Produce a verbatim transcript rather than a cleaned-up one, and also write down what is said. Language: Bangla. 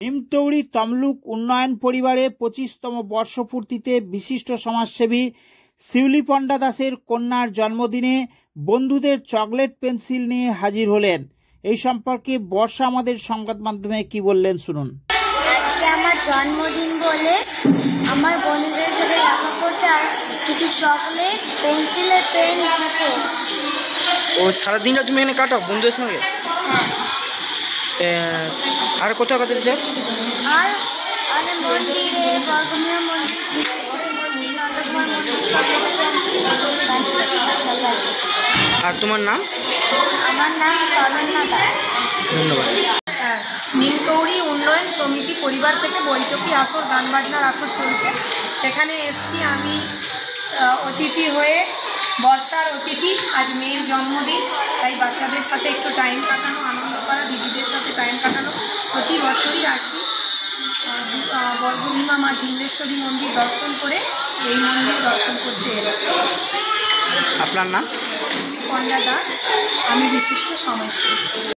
নিমতৌড়ি তমলুক উন্নয়ন পরিবারে পঁচিশতম বর্ষপূর্তিতে বিশিষ্ট সমাজসেবী শিউলি পণ্ডা দাসের কন্যার জন্মদিনে বন্ধুদের চকলেট পেন্সিল নিয়ে হাজির হলেন। এই সম্পর্কে বর্ষা আমাদের সংবাদ মাধ্যমে কি বললেন শুনুন। আজকে আমার জন্মদিন বলে আমার বন্ধুদের সাথে দেখা করতে আর কিছু চকলেট পেন্সিলের পেন দিতে এসেছি। ও সারাদিনটা তুমি এখানে কাটো বন্ধুদের সঙ্গে? হ্যাঁ। আর কোথাও কোথাও যাও? আর আর মন্দিরে বর্গমীয় মন্দির, নন্দকুমার মন্দির, সব জায়গায়। আর তোমার নাম? আমার নাম সরণ্যা দাস। ধন্যবাদ। নিমতৌড়ি উন্নয়ন সমিতি পরিবার থেকে বৈঠকি আসর গান বাজনার আসর চলছে, সেখানে এসেছি আমি অতিথি হয়ে। বর্ষার অতিথি, আজ মেয়ের জন্মদিন, তাই বাচ্চাদের সাথে একটু টাইম কাটানো, আনন্দ করা, দিদিদের সাথে টাইম কাটানো। প্রতি বছরই আসি বর্গভীমা মা ঝিঙ্গেশ্বরী মন্দির দর্শন করে এই মন্দির দর্শন করতে এলাম। আপনার নাম? পণ্ডা দাস, আমি বিশিষ্ট সমাজসেবী।